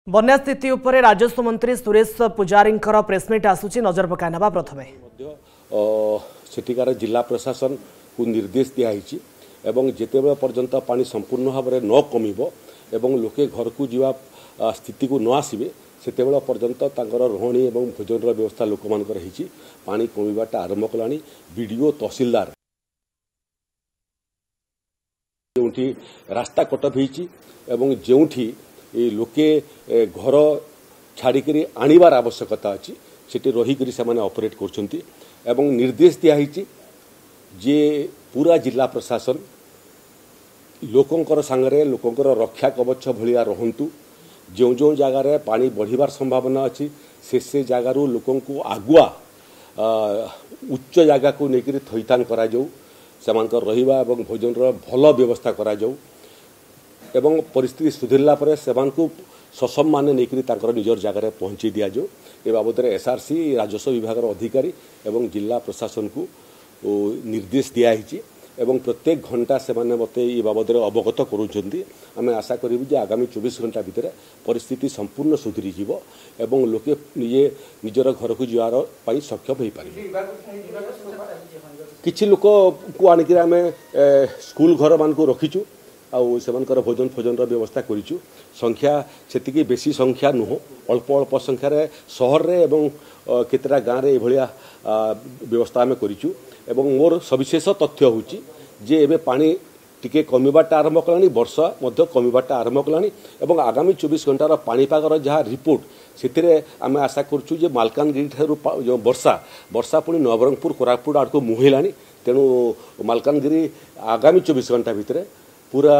बन्या स्थिति उपरे राजस्व मंत्री सुरेश पुजारी प्रेसमिट आसुची नजर पकाई ना प्रथमे सेठिकार जिला प्रशासन को निर्देश दिखाई एवं जितेबेले पर्यंत पानी संपूर्ण भाव में न कमिबो एवं लोके घर को जीवा स्थिति को न आसबे सेतेबेले पर्यंत तांकर रहणी एवं भोजन व्यवस्था लोक मानकर रही पानी कमिबाटा आरंभ कलानी बीडीओ तहसीलदार जोठी रास्ता कटअप होईची एवं जोठी लोके घर छाड़िकी आणिबार आवश्यकता अच्छी सेठी रहीकरी से ऑपरेट करछंती एवं निर्देश दिखाई जे पूरा जिला प्रशासन लोकंकर सांगरे लोकंकर रक्षा कवच भलिया रहंतु जो जो जगार पानी बढ़िबार संभावना अच्छी से जगार लोकों को आगुआ उच्च जगह को लेकर थैथान करा जाऊ सेमानकर रहिबा एवं भोजन भल व्यवस्था करा जाऊ एवं परिस्थिति सुधरला पर सेमानकु ससम्मान नेकरी तांकर निजर जगार पहुँची दि जाऊ ए बाबद एसआरसी राजस्व विभाग अधिकारी एवं जिला प्रशासन को निर्देश दिखाई एवं प्रत्येक घंटा से मते ये बाबद अवगत करुँच आम आशा करूँ जे आगामी 24 घंटा भितर परिस्थिति संपूर्ण सुधरी जीव एवं लोके निजे निजर घर को जीवार सक्षम हो पारे किछि लोक को आनिक आम स्कूल घर मान को रखीचु आर भोजन फोजन व्यवस्था करूँ संख्या से बेसी संख्या नुह अल्प अल्प संख्यार सहर रे एवं केतटा गाँव में यह व्यवस्था आम करूँ एवं मोर सविशेष तथ्य होची जे एबे पानी टिके कमिबाटा आरंभ कलानी वर्षा मध्य कमिबाटा आरंभ कलानी एवं आगामी 24 घंटार पाणीपागर जहाँ रिपोर्ट से आम आशा करूँ जे मालकानगिरी ठारू जो वर्षा पुणी नवरंगपुर कोरापुट आड़ को मुहेलानी तेणु मालकानगिरी आगामी 24 घंटा भितर पूरा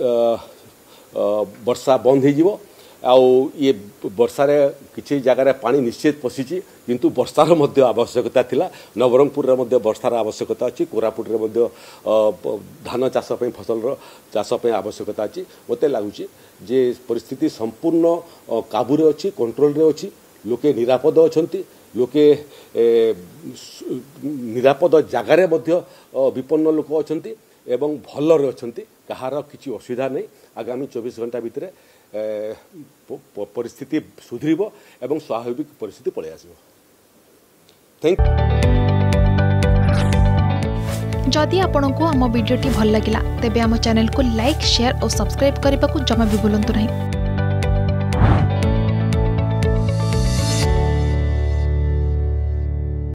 वर्षा बंद हो ये वर्षार किसी जगार पानी निश्चित पशिची किंतु वर्षार मध्य आवश्यकता थिला नवरंगपुर रे मध्य वर्षार आवश्यकता अच्छी कोरापुट रे मध्य धान चाष फसल चाष आवश्यकता अच्छी मते लगुच जे परिस्थिति संपूर्ण काबू रे अच्छी कंट्रोल रे अच्छी लोके निरापद अछंती लोके निरापद जगार मध्य विपन्न लोक अछंती एवं भलरे अछंती कहार किसी असुविधा नहीं आगामी 24 घंटा भितर परिस्थिति सुधरिब एवं स्वाभाविक परिस्थिति पलि आसिब। थैंक जदि आपंक आम भिडी भल लगा तेब आम चैनल को लाइक शेयर और सब्सक्राइब करने को जमा भी भूलु नहीं।